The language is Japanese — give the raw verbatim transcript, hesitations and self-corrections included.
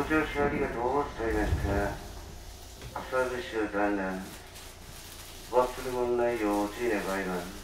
乗車ありがとうございました。朝口を断念。忘れ物ないようお願いします。